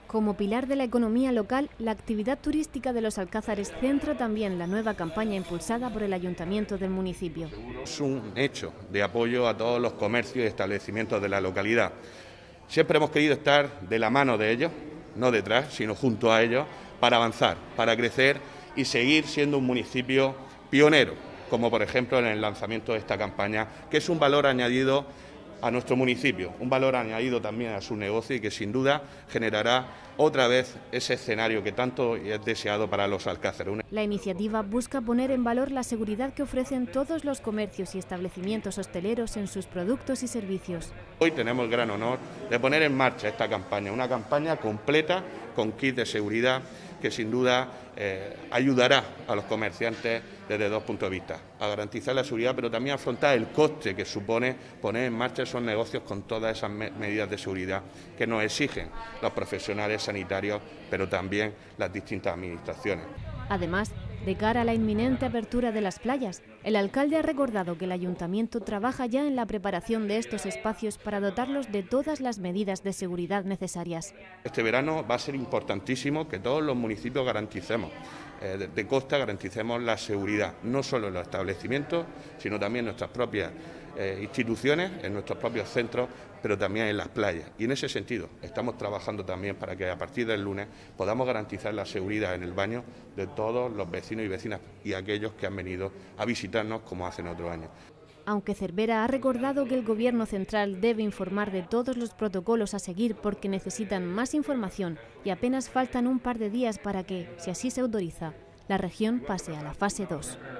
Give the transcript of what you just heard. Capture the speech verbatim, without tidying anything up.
Como pilar de la economía local, la actividad turística de los Alcázares centra también la nueva campaña impulsada por el Ayuntamiento del municipio. Es un hecho de apoyo a todos los comercios y establecimientos de la localidad. Siempre hemos querido estar de la mano de ellos, no detrás, sino junto a ellos, para avanzar, para crecer y seguir siendo un municipio pionero, como por ejemplo en el lanzamiento de esta campaña, que es un valor añadido a nuestro municipio, un valor añadido también a su negocio y que sin duda generará otra vez ese escenario que tanto es deseado para los Alcázares. La iniciativa busca poner en valor la seguridad que ofrecen todos los comercios y establecimientos hosteleros en sus productos y servicios. Hoy tenemos el gran honor de poner en marcha esta campaña, una campaña completa con kit de seguridad que sin duda eh, ayudará a los comerciantes desde dos puntos de vista, a garantizar la seguridad, pero también a afrontar el coste que supone poner en marcha esos negocios con todas esas me medidas de seguridad que nos exigen los profesionales sanitarios, pero también las distintas administraciones. Además, de cara a la inminente apertura de las playas, el alcalde ha recordado que el ayuntamiento trabaja ya en la preparación de estos espacios para dotarlos de todas las medidas de seguridad necesarias. Este verano va a ser importantísimo que todos los municipios garanticemos, eh, de, de costa garanticemos la seguridad, no solo en los establecimientos, sino también en nuestras propias eh, instituciones, en nuestros propios centros, pero también en las playas. Y en ese sentido estamos trabajando también para que a partir del lunes podamos garantizar la seguridad en el baño de todos los vecinos y vecinas y aquellos que han venido a visitarnos como hacen otros años. Aunque Cervera ha recordado que el Gobierno central debe informar de todos los protocolos a seguir porque necesitan más información y apenas faltan un par de días para que, si así se autoriza, la región pase a la fase dos.